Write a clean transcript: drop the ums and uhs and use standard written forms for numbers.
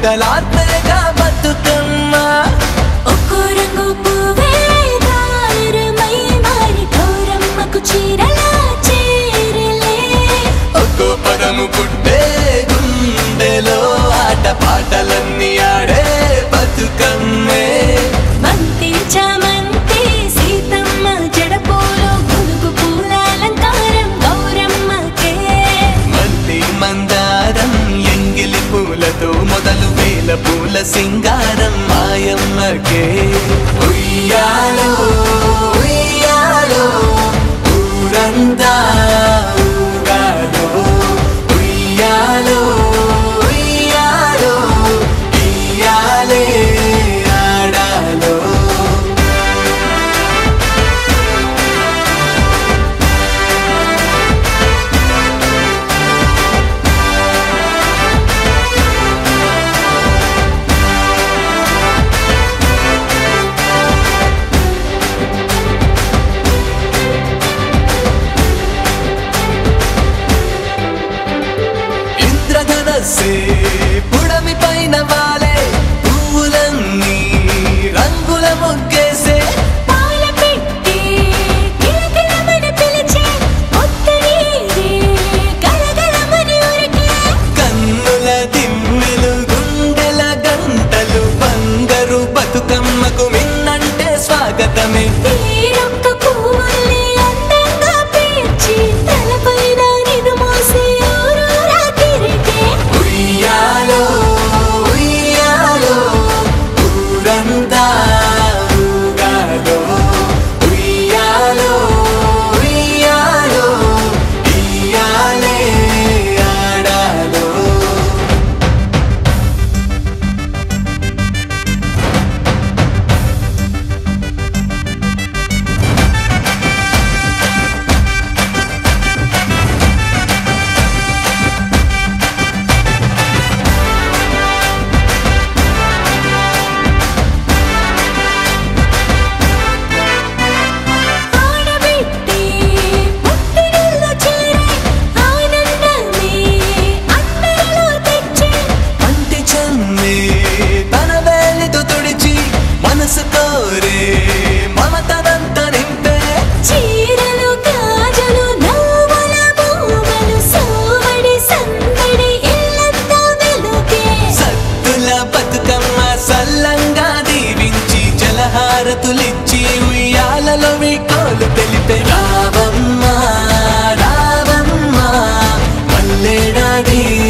మంగళాత్మగా బతుకమ్మ ఒక్కో రంగు పువ్వే దారమై మారి గౌరమ్మకు చీరలా చేరలే ఒక్కో పదము పుట్టే గుండెలో ఆట పాటలన్నీ ఆడే బతుకమ్మే బంతి చామంతి సీతమ్మ జడపూలు గునుగు పూల అలంకారం గౌరమ్మకే మల్లి మందారం ఎంగిలి పూలతో మొదలు వేల పూల సింగారం మాయమ్మకే ఉయ్యాలో ఉయ్యాలో ఊరంతా ఊగాలో ఉయ్యాలో ఉయ్యాలో ఇయ్యాలే ఆడాలో ఇంద్రధనస్సే పుడమి పైన వాలే పువ్వులన్నీ రంగుల ముగ్గేసే పాల పెట్టి కిలకిలమని పిలిచే ఒత్తరీరే గలగలమని ఉరికే కన్నుల దిమ్మెలు గుండెల గంటలు బంగారు బతుకమ్మకు మిన్నంటే స్వాగతమే తీరొక్క పువ్వుల్ని అందంగా పేర్చి తలపైన నిన్ను మోసే ఊరూరా తిరిగే ఉయ్యాలో ఉయ్యాలో ఊరంతా ఊగాలో ఉయ్యాలో ఉయ్యాలో ఇయ్యాలే ఆడాలో ఆడబిట్టి పుట్టినిల్లు చేరే ఆనందమే అందరిలో తెచ్చే అంటి చెమ్మే తన వేలితో తుడిచి మనసు కోరే మమతనంత నింపే చీరలు గాజులు నవ్వుల బొమ్మలు సోవడి సందడి ఇల్లంతా వెలుగే సత్తుల బతుకమ్మ సల్లంగా దీవించి జలహారతులిచ్చి ఉయ్యాలలో వీకోలు తెలిపే రావమ్మ రావమ్మ మల్లెడాడి